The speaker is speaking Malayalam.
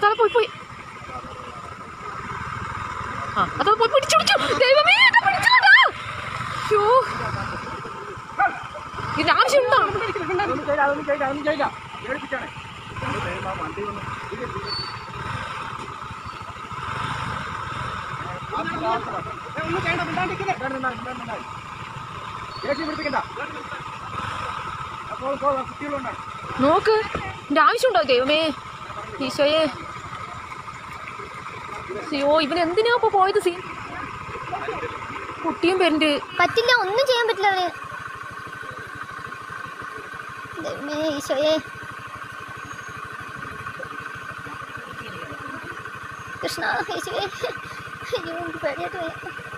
അതാ പോയി ആ അതാ പോയി പിടിച്ചു ദൈവമേ ഇതിന്റെ ആവശ്യമുണ്ടോ? നോക്ക് ഇതിന്റെ ആവശ്യമുണ്ടോ ദൈവമേ ഈശോയെ. അയ്യോ ഇവനെന്തിനാ ഇപ്പൊ പോയത്? കുട്ടിയും പേരുണ്ട്. പറ്റില്ല, ഒന്നും ചെയ്യാൻ പറ്റില്ല അവന്. ദൈവമേ ഈശോയെ. കൃഷ്ണ ഈശോയെ. അയ്യോ എനിക്ക് പേടിയായിട്ട് പോയി.